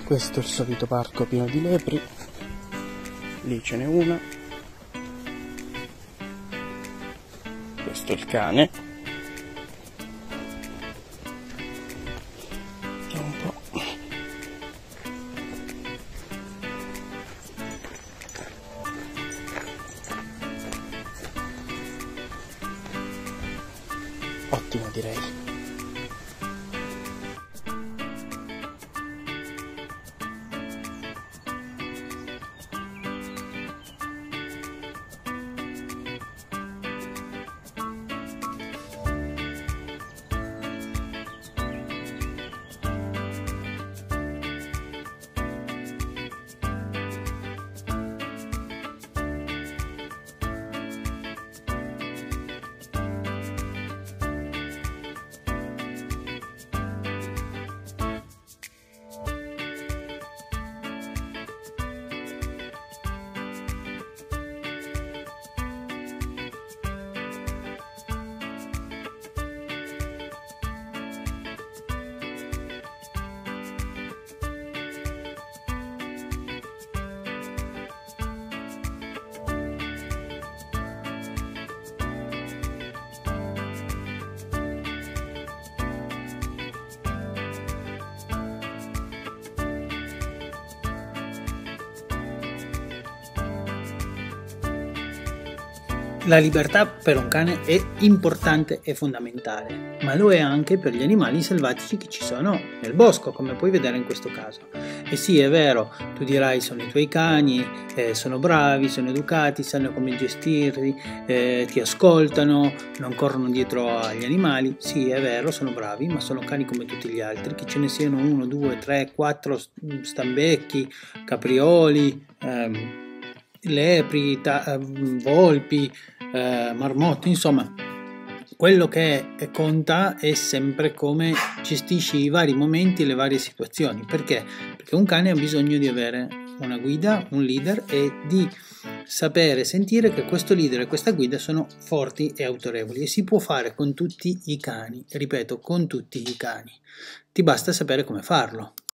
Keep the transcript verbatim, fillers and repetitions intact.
Questo è il solito parco pieno di lepri, lì ce n'è una, questo è il cane, vediamo un po', ottimo direi. La libertà per un cane è importante e fondamentale, ma lo è anche per gli animali selvatici che ci sono nel bosco, come puoi vedere in questo caso. E sì, è vero, tu dirai sono i tuoi cani, eh, sono bravi, sono educati, sanno come gestirli, eh, ti ascoltano, non corrono dietro agli animali. Sì, è vero, sono bravi, ma sono cani come tutti gli altri, che ce ne siano uno, due, tre, quattro stambecchi, caprioli, ehm, lepri, ta- volpi, eh, marmotte, insomma, quello che conta è sempre come gestisci i vari momenti e le varie situazioni. Perché? Perché un cane ha bisogno di avere una guida, un leader, e di sapere sentire che questo leader e questa guida sono forti e autorevoli, e si può fare con tutti i cani, ripeto, con tutti i cani, ti basta sapere come farlo.